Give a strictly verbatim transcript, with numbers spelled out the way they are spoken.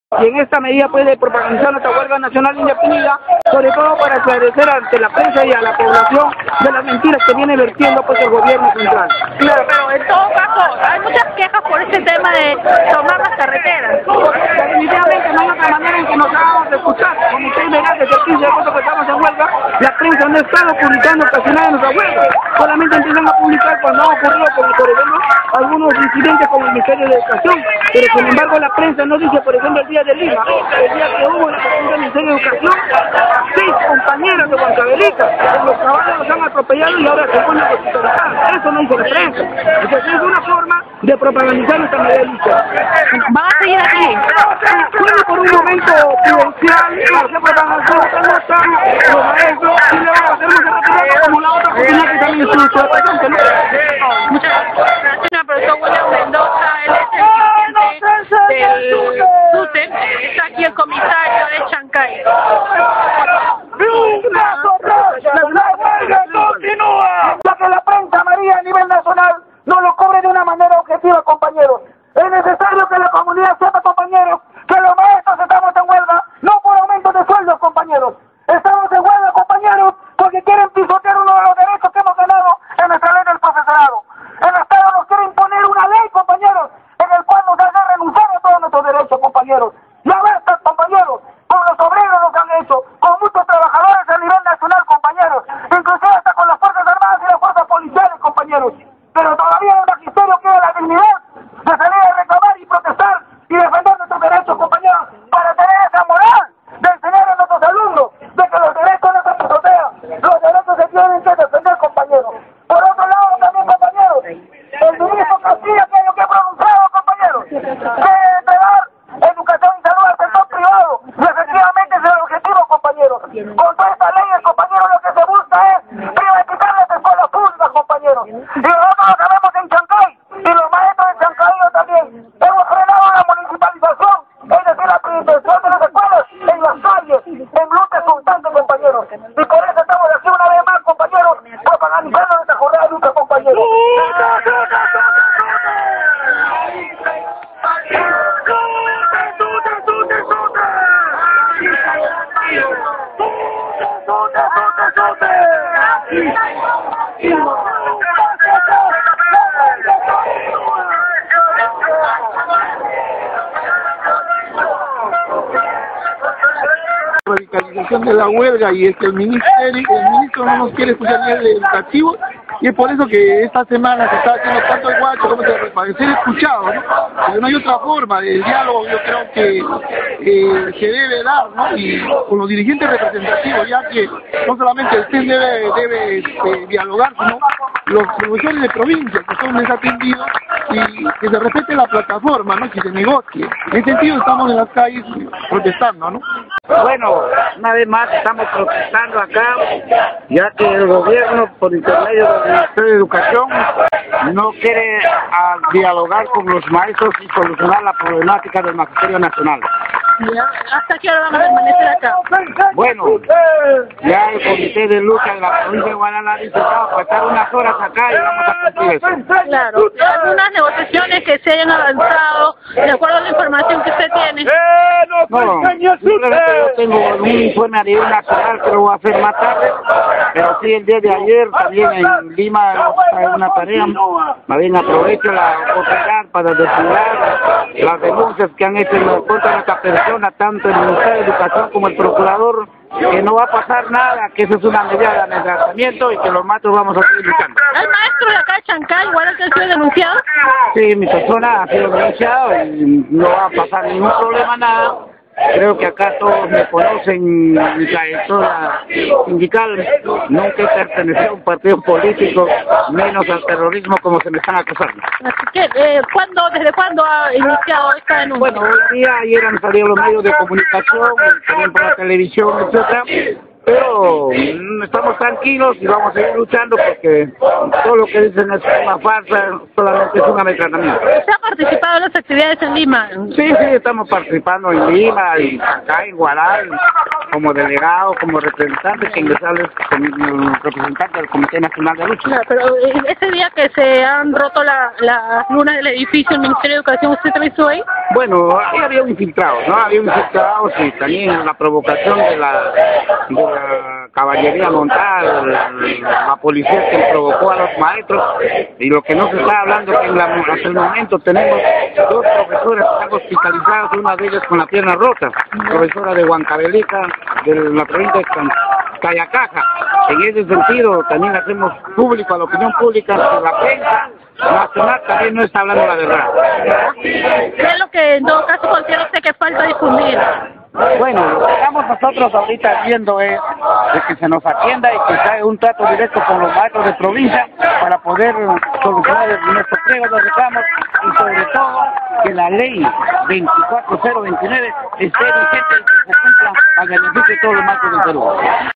Y en esta medida puede propagandizar nuestra huelga nacional indefinida, sobre todo para esclarecer ante la prensa y a la población de las mentiras que viene vertiendo pues el gobierno central. Claro, pero en todo caso hay muchas quejas por este tema de tomar las carreteras. Definitivamente no hay otra manera en que nos hagamos escuchar. Como ustedes verán, desde el quince de agosto que estamos en huelga, la prensa no ha estado publicando casi nada de nuestra huelga. Solamente empiezan a publicar cuando ha ocurrido, como por ejemplo, algunos incidentes con el Ministerio de Educación. Pero sin embargo la prensa no dice, por ejemplo, el día de Lima, el día que hubo la presencia del Ministerio de Educación, seis compañeras de Huancavelica, los caballos los han atropellado y ahora se ponen a hospitalizar. Eso no dice la prensa. Entonces es una forma de propagandizar nuestra medida de lucha. ¿Van a seguir aquí? Solo por un momento prudencial, hacer propaganda esta nota, los maestros, y luego hacernos retirada como la otra oportunidad que también estuvo su atacante, ¿no? Muchas gracias. El profesor William Mendoza, él es el dirigente del SUTEP, está aquí el comisario de Chancay. ¡La huelga continúa! Ya que la prensa amarilla a nivel nacional no lo cobre de una manera objetiva, compañeros. Es necesario que la comunidad sepa, compañeros, que los maestros estamos en huelga, no por aumento de sueldos, compañeros. Estamos en huelga, compañeros, porque quieren pisotear uno de los derechos que hemos ganado en nuestra ley del profesorado. El Estado nos quiere imponer una ley, compañeros, en el cual nos hace renunciar a todos nuestros derechos, compañeros. Ya basta, compañeros, con los obreros nos han hecho, con muchos trabajadores a nivel nacional, compañeros, inclusive hasta con las Fuerzas Armadas y las Fuerzas Policiales, compañeros. Pero todavía en el magisterio queda la dignidad de salir a reclamar y protestar y defender nuestros derechos, compañeros, para tener esa moral de enseñar a nuestros alumnos de que los derechos no se pisotean, los derechos se tienen que defender, compañeros. Por otro lado también, compañeros, el ministro Castilla tiene que pronunciado, compañeros, que entregar educación y salud al sector privado, y efectivamente ese es el objetivo, compañeros. Con todas estas leyes, compañeros, lo que se busca es privatizar las escuelas públicas, compañeros. Y nosotros lo sabemos en Chancay, y los maestros de Chancayo también. Hemos frenado la municipalización, es decir, la privatización de las escuelas en las calles, en lucha constante, compañeros. Y por eso estamos aquí una vez más, compañeros, propagandizando nuestra jornada de lucha, compañeros. Radicalización de la huelga y es que el ministerio, el ministro no nos quiere escuchar ni el educativo y es por eso que esta semana se está haciendo tanto el guacho como se para ser escuchado, ¿no? Porque no hay otra forma del diálogo, yo creo que eh, se debe dar, ¿no? Y con los dirigentes representativos, ya que no solamente el C E N debe, debe este, dialogar, sino los profesores de provincia que son desatendidos y que se respete la plataforma, ¿no? Que se negocie. En ese sentido estamos en las calles protestando, ¿no? Bueno, una vez más estamos protestando acá, ya que el gobierno, por intermedio del Ministerio de Educación, no quiere a, dialogar con los maestros y solucionar la problemática del magisterio nacional. ¿Hasta qué hora van a permanecer acá? Bueno, ya el comité de lucha de la provincia de Guadalajara dice que va a pasar unas horas acá y vamos a cumplir eso. Claro, algunas negociaciones que se hayan avanzado, de acuerdo a la información que usted tiene. No, simplemente yo tengo un informe a nivel nacional que lo voy a hacer más tarde, pero sí el día de ayer también en Lima hay una tarea, más bien aprovecho la oportunidad para desnudar las denuncias que han hecho en contra de nuestra persona, tanto el Ministerio de Educación como el Procurador, que no va a pasar nada, que eso es una medida de amedrentamiento y que los maestros vamos a seguir luchando. ¿El maestro de acá de Chancay, igual que ha sido denunciado? Sí, mi persona ha sido denunciado y no va a pasar ningún problema, nada. Creo que acá todos me conocen, mi trayectoria sindical, nunca he pertenecido a un partido político, menos al terrorismo como se me están acusando. Así que, eh, ¿cuándo, ¿desde cuándo ha iniciado esta denuncia? Bueno, hoy día, ayer han salido los medios de comunicación, también por la televisión, etcétera, pero mm, estamos tranquilos y vamos a seguir luchando porque todo lo que dicen es una farsa, solamente es un amedrentamiento. ¿Usted ha participado en las actividades en Lima? Sí, sí, estamos participando en Lima y acá en Guaral, como delegado, como representante, que ingresales como representante del Comité Nacional de Lucha. No, pero ese día que se han roto la, la luna del edificio del Ministerio de Educación, ¿usted también estuvo ahí? Bueno, ahí había un infiltrado, ¿no? Había un infiltrado y también la provocación de la, de la caballería montada, la, la policía que provocó a los maestros, y lo que no se está hablando es que en la, hasta el momento tenemos dos profesoras que están hospitalizadas, una de ellas con la pierna rota, profesora de Huancavelica, de la provincia de Cayacaja. En ese sentido también hacemos público a la opinión pública que la prensa nacional también no está hablando la verdad. ¿Qué es lo que en todo caso considera usted que falta difundir? Bueno, lo que estamos nosotros ahorita viendo es de que se nos atienda y que se haga un trato directo con los maestros de provincia para poder solucionar nuestros pliegos de reclamos y sobre todo que la ley veinticuatro mil veintinueve esté vigente y que se cumpla al beneficio de todos los maestros del Perú.